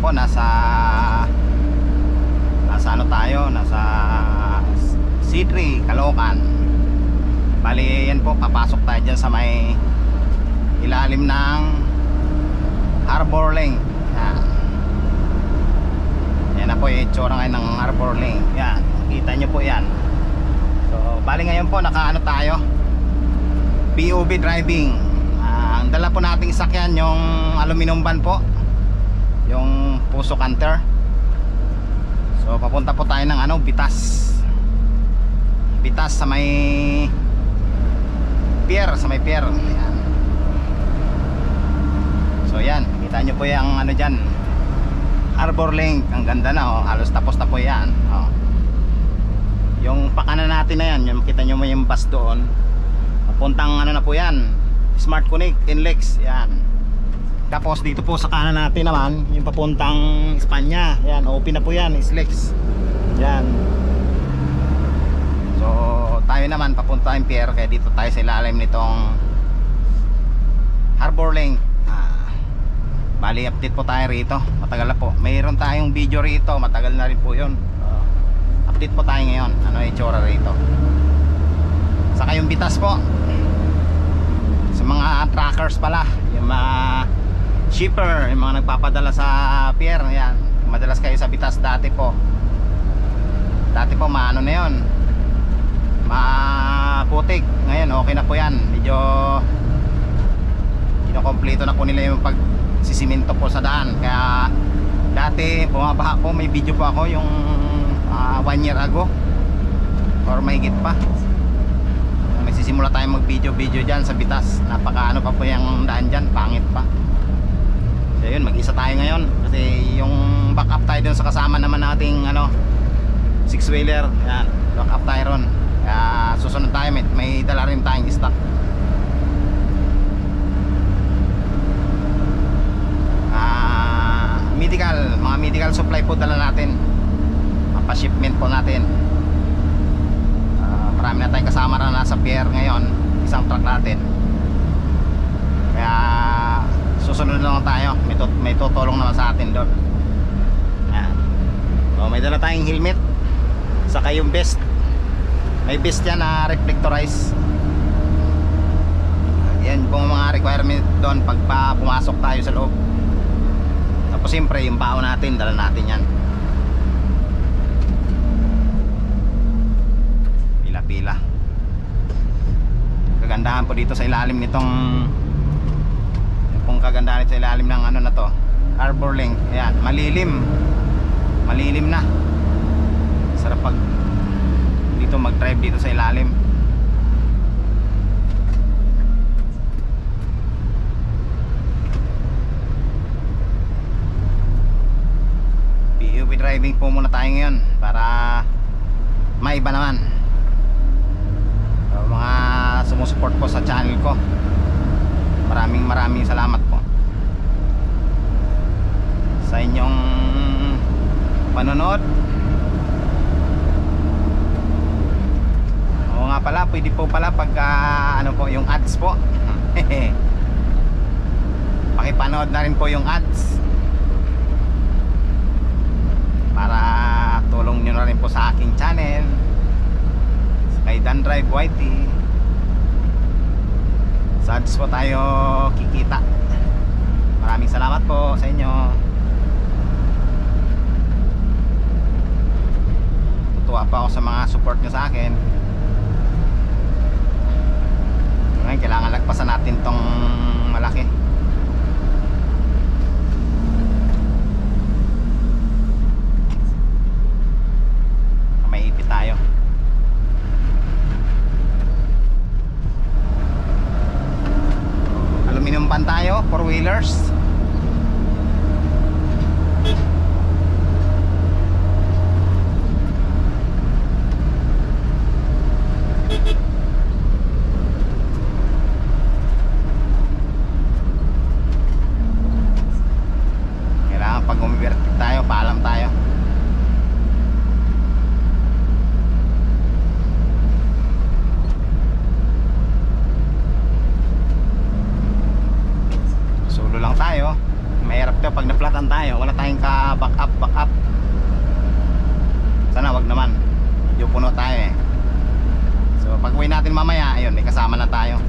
po nasa ano tayo, nasa C3 Caloocan. Bali yan po, papasok tayo dyan sa may ilalim ng Harbor Link. Yan na po yung itsura ngayon ng Harbor Link. Yan, kita nyo po yan. So bali ngayon po nakaano tayo, POV driving. Ang dala po nating sakyan yung aluminum van po, yung Puso Canter. So papunta po tayo ng ano, Bitas sa may pier, ayan. So yan, kita nyo po yung ano dyan, Harbor Link. Ang ganda na, oh. Halos tapos na po yan, oh. Yung pakanan natin na yan, yung kita nyo mo yung bus doon, papuntang ano na po yan, Smart Connect, NLEX, yan. Tapos dito po sa kanan natin naman, yung papuntang Espanya, yan, open na po yan, SLEX, yan. So tayo naman papunta yung pier, kaya dito tayo sa ilalim nitong Harbor Link. Bali update po tayo rito, matagal na po, mayroon tayong video rito, matagal na rin po yun. Update po tayo ngayon, ano yung itsura rito. Saka yung Bitas po, sa mga trackers pala, yung mga shipper, yung mga nagpapadala sa pier, yan, madalas kayo sa Bitas dati po maano na yun, maputik. Ngayon okay na po yan, medyo kinokompleto na po nila yung pagsisiminto po sa daan. Kaya dati bumabaha po, may video po ako yung 1 year ago or mahigit pa, may sisimula tayong mag video dyan sa Bitas. Napaka ano pa po yung daan dyan, pangit pa. So yun, mag-isa tayo ngayon kasi yung backup tayo dun sa kasama naman nating ano, 6-wheeler, yan, backup tayo ron. Kaya susunod tayo, may dala rin tayong stock. Mga medical supply po dala natin, mapa-shipment po natin. Marami na tayong kasama na nasa pier ngayon, isang truck natin. Kaya susunod lang tayo, may tutulong naman sa atin doon. Yan. So may dala tayong helmet, saka yung vest. May vest yan na reflectorize. Yan po mga requirement doon pag pumasok tayo sa loob. Tapos siyempre yung baon natin, dala natin yan. Pila-pila. Kagandahan po dito sa ilalim nitong, kung kagandahan sa ilalim ng ano na to, Harbor Link. Ayan, malilim na. Sarap pag dito mag-drive dito sa ilalim. PUV driving po muna tayo ngayon para maiba naman. So, mga sumusuport po sa channel ko, maraming salamat po sa inyong panonood. Oo nga pala, pwede po pala pag ano po yung ads po pakipanood na rin po yung ads para tulong nyo na rin po sa aking channel, kay Dan Drive YT. Sa ads po tayo kikita. Maraming salamat po sa inyo. Tuwa pa ako sa mga support nyo sa akin. Ngayon kailangan lagpasan natin tong malaki. May ipit tayo. Aluminum van tayo, 4-wheelers. Kailangan pag umibertik tayo, paalam tayo. Solo lang tayo. Mahirap to pag flatan tayo, wala tayong ka back up. Sana wag naman, medyo puno tayo eh. So pag uwi natin mamaya, ayun, may kasama na tayo.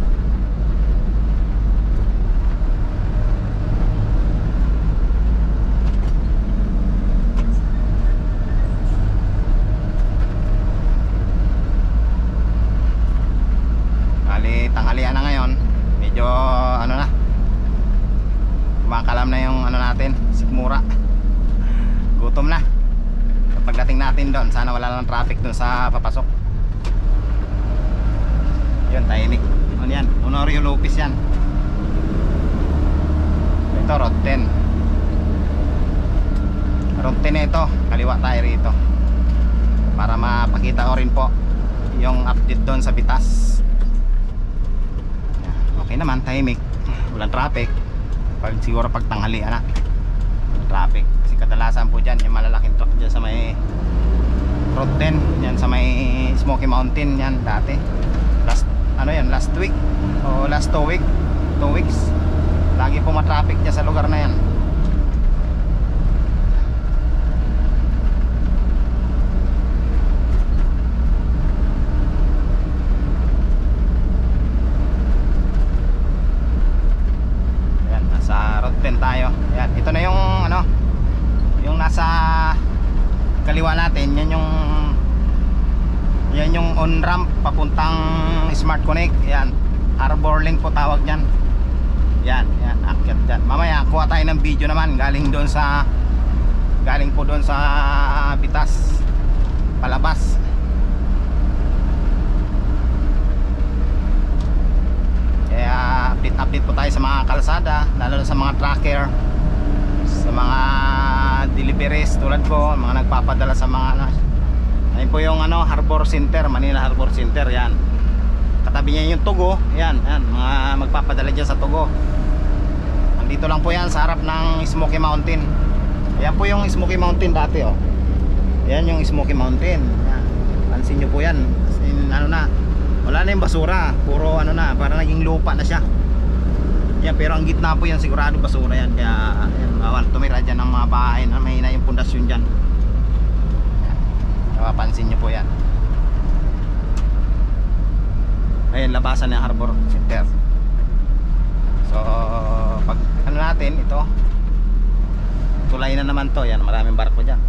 Tanghalian na ngayon, medyo ano na, kumakalam na yung ano natin, sikmura, gutom na. So, pagdating natin doon, sana wala lang traffic doon sa papasok. Yun, tahimik. Ano yan? Honorio Lopez yan. Ito, Road 10. Road 10 na ito, kaliwa tayo rito para mapakita ko rin po yung update doon sa Bitas. Okay naman, tahimik, walang traffic. Siguro pag tanghalian na traffic, kasi kadalasan po dyan yung malalaking truck dyan sa may Road 10, yan sa may Smoky Mountain yan dati. Last week o last 2 weeks lagi po ma-traffic dyan sa lugar na yan. Tayo. Yan, ito na yung ano, yung nasa kaliwa natin, yan yung on ramp papuntang Smart Connect. Yan, Harbor Link po tawag niyan. Yan, akyat dyan. Mamaya kuha tayo ng video naman galing po doon sa Bitas palabas. Kaya update po tayo sa mga kalsada, lalo na sa mga tracker, sa mga deliveries tulad ko, mga nagpapadala sa mga ayun po yung ano, Harbor Center, Manila Harbor Center. Yan, katabi niya yung Tugo. Yan, mga magpapadala dyan sa Tugo. Andito lang po yan sa harap ng Smoky Mountain. Yan po yung Smoky Mountain dati, oh. Yan yung Smoky Mountain. Yan, pansin nyo po yan. Ano na, wala na yung basura, puro ano na, para naging lupa na siya. Yan, pero ang gitna po yan sigurado basura yan. Kaya yan, bawal tumira dyan ng mga bahay na mahina yung pundasyon dyan. Yan, napapansin nyo po yan. Ayun, labasan ng Harbor Center. So pag ano natin, ito tulay na naman to. Yan, maraming barko dyan.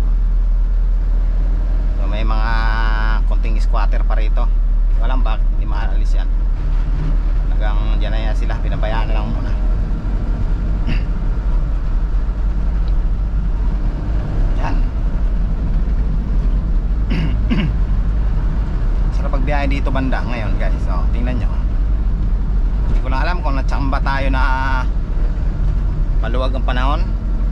So may mga konting squatter pa rito. Walang bag, hindi maalis yan. Hanggang dyan na yan sila, pinabayaan na lang muna. Yan. Sarap pagbiyahe dito banda ngayon guys. So, tingnan nyo. Hindi ko lang alam kung natsamba tayo na maluwag ang panahon.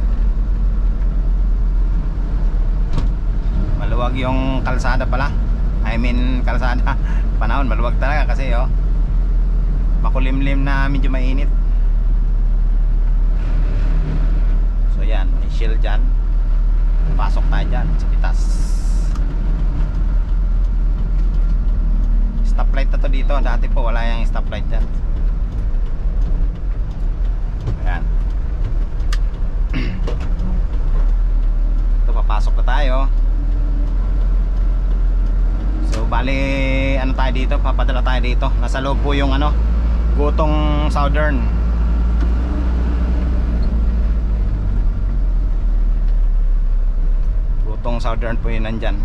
Maluwag yung kalsada pala. I mean kalsada, panahon maluwag talaga kasi makulimlim na medyo mainit. So yan, may shield dyan. Pasok tayo dyan sa Bitas. Stoplight na to dito. Dati po wala yung stoplight dyan. Ayan. Ito, papasok na tayo. So bali ano tayo dito, papadala tayo dito. Nasa loob po yung ano, Gutong Southern. Gutong Southern po yun nandyan.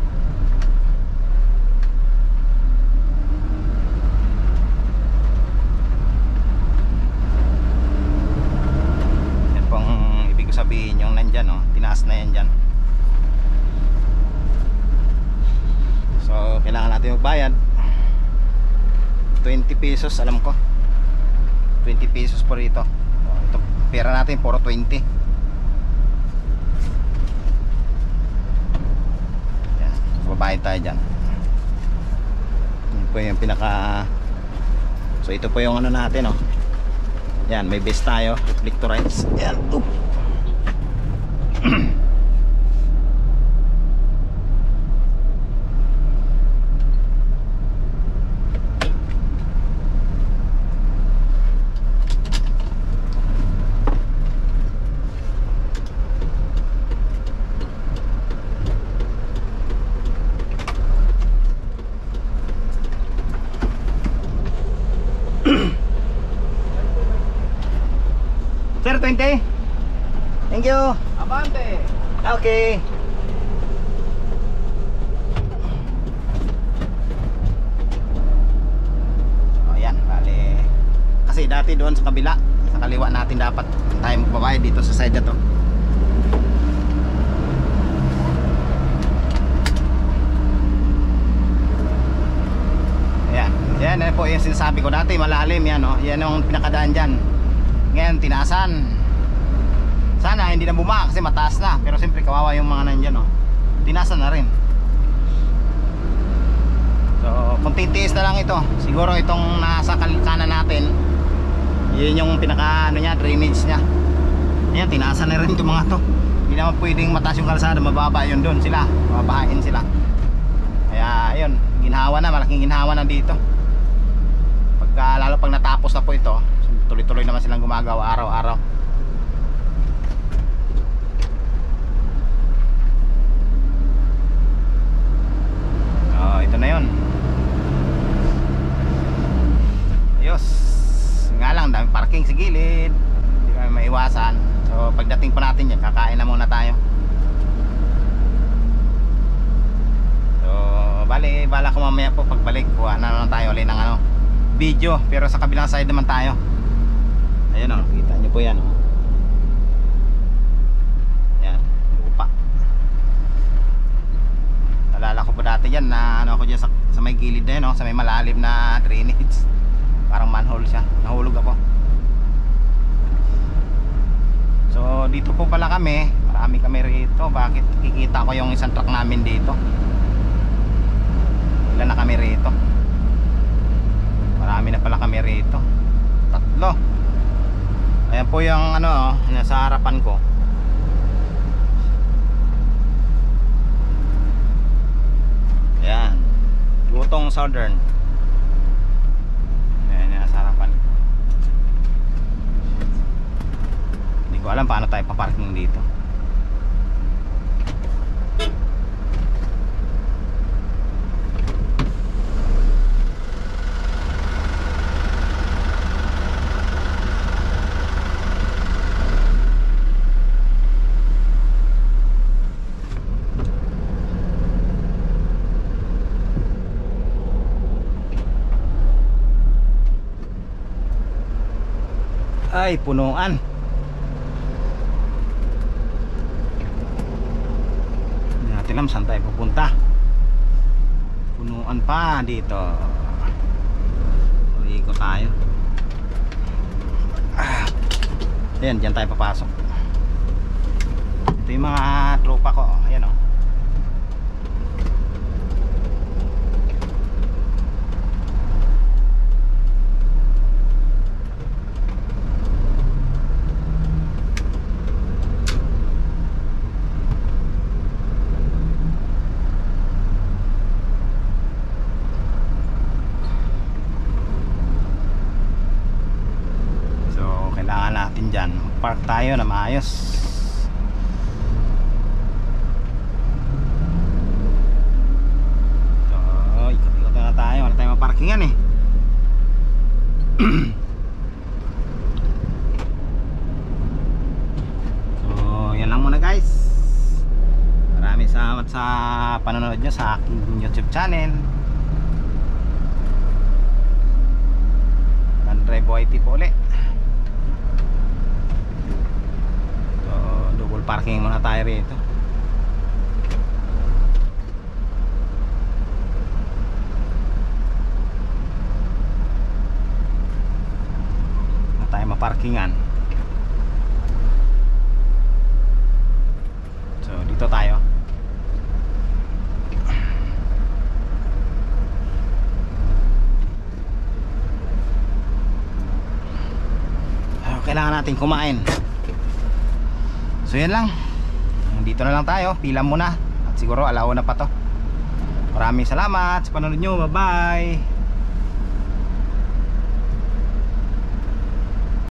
Yan pong ibig ko sabihin yung nandyan, oh, tinaas na yan dyan. So kailangan natin magbayad 20 pesos, alam ko 20 pesos po rito. Ito, pera natin puro 20. Yan, babayad tayo dyan. Yan po yung pinaka. So ito po yung ano natin, oh. Yan, may base tayo, reflectorites. Yan, Abante. Okay. Oh, yan, bali. Kasi dati doon sa kabila, sa kaliwa natin dapat tayo magbabayad dito sa side na to. Yan po yung sinasabi ko dati, malalim yan, oh. Yan yung pinakadaan dyan. Ngayon tinaasan. Sana hindi na bumaka kasi mataas na. Pero siyempre kawawa yung mga nandyan, oh. Tinaasan na rin. So kung titiis na lang ito, siguro itong nasa kanan natin, yun yung pinaka ano nya, drainage nya. Yan, tinaasan na rin itong mga to. Hindi naman pwedeng mataas yung kalsada, mababa yun doon sila, mababahain sila. Kaya ayun, ginhawa na, malaking ginhawa na dito. Lalo pag natapos na po ito, tuloy-tuloy naman silang gumagawa araw-araw. Oh, ito na yun. Ayos. Nga lang, dami parking sa gilid, hindi kami maiwasan. So pagdating pa natin yan, kakain na muna tayo. So bali, bala ko mamaya po pagbalik, kuha na naman tayo ulit ng ano, video, pero sa kabilang side naman tayo. Ayan o, kita nyo po yan o. Yan, lupa. Alala ko po dati yan na ano ako dyan sa may gilid na yun o, sa may malalim na drainage. Parang manhole siya, nahulog ako. So dito po pala kami, marami kami rito. Bakit kikita ko yung isang truck namin dito? Ilan na kami rito? Marami na pala kami rito. 3. Ayan po yung ano, nasa harapan ko. Ayan, Gutong Southern. Ayan, nasa harapan. Hindi ko alam paano tayo paparking dito. Ay, punuan. Hindi natin alam saan tayo pupunta. Punuan pa dito. Ikot tayo. Ayan, dyan tayo papasok. Ito yung mga tropa ko. Ayan o. Dyan, park tayo na maayos. So, ikot-ikot na tayo. Wala tayong maparkingan eh. So, yan lang muna guys. Maraming salamat sa panonood nyo sa aking YouTube channel. Andre Boyti po ulit. Parking muna tayo rito. Na tayo maparkingan. So dito tayo. Kailangan natin kumain. So yan lang. Dito na lang tayo. Pila muna. At siguro alauna pa to. Maraming salamat sa panonood nyo. Bye bye.